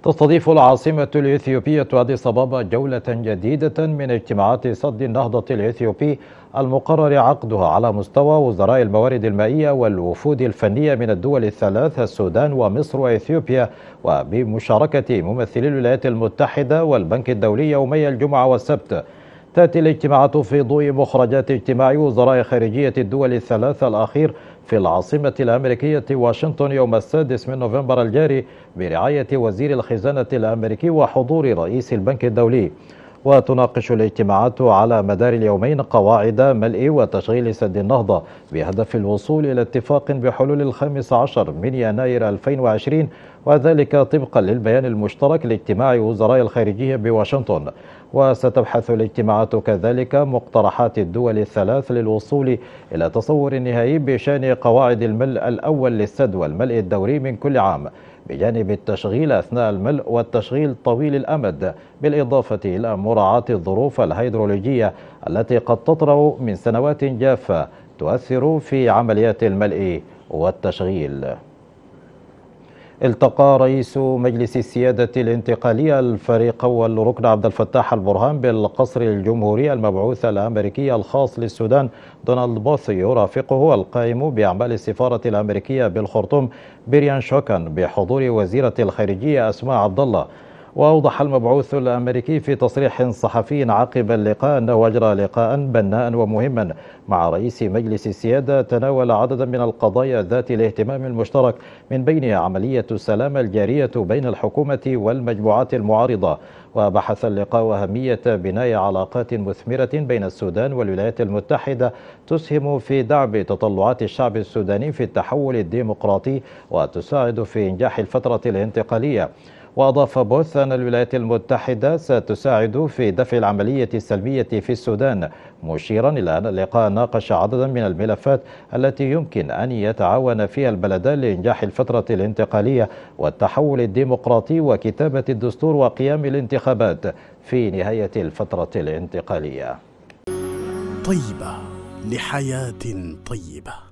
تستضيف العاصمة الإثيوبية أديس أبابا جولة جديدة من اجتماعات سد النهضة الإثيوبي المقرر عقدها على مستوى وزراء الموارد المائية والوفود الفنية من الدول الثلاث السودان ومصر وإثيوبيا، وبمشاركة ممثلي الولايات المتحدة والبنك الدولي يومي الجمعة والسبت. تأتي الاجتماعات في ضوء مخرجات اجتماع وزراء خارجية الدول الثلاثة الأخير في العاصمة الأمريكية واشنطن يوم السادس من نوفمبر الجاري برعاية وزير الخزانة الأمريكي وحضور رئيس البنك الدولي. وتناقش الاجتماعات على مدار اليومين قواعد ملء وتشغيل سد النهضة بهدف الوصول إلى اتفاق بحلول 15 من يناير 2020، وذلك طبقا للبيان المشترك لاجتماع وزراء الخارجية بواشنطن. وستبحث الاجتماعات كذلك مقترحات الدول الثلاث للوصول إلى تصور نهائي بشأن قواعد الملء الأول للسد والملء الدوري من كل عام، بجانب التشغيل أثناء الملء والتشغيل طويل الأمد، بالإضافة إلى مراعاة الظروف الهيدرولوجية التي قد تطرأ من سنوات جافة تؤثر في عمليات الملء والتشغيل. التقى رئيس مجلس السيادة الانتقالية الفريق والركن عبد الفتاح البرهان بالقصر الجمهوري المبعوث الأمريكي الخاص للسودان دونالد بوث، يرافقه القائم بأعمال السفارة الأمريكية بالخرطوم بريان شوكان بحضور وزيرة الخارجية أسماء عبد الله. وأوضح المبعوث الأمريكي في تصريح صحفي عقب اللقاء أنه أجرى لقاء بناء ومهما مع رئيس مجلس السيادة تناول عددا من القضايا ذات الاهتمام المشترك، من بينها عملية السلام الجارية بين الحكومة والمجموعات المعارضة. وبحث اللقاء أهمية بناء علاقات مثمرة بين السودان والولايات المتحدة تسهم في دعم تطلعات الشعب السوداني في التحول الديمقراطي وتساعد في إنجاح الفترة الانتقالية. وأضاف بوث أن الولايات المتحدة ستساعد في دفع العملية السلمية في السودان، مشيرا إلى أن اللقاء ناقش عددا من الملفات التي يمكن أن يتعاون فيها البلدان لإنجاح الفترة الانتقالية والتحول الديمقراطي وكتابة الدستور وقيام الانتخابات في نهاية الفترة الانتقالية. طيبة لحياة طيبة.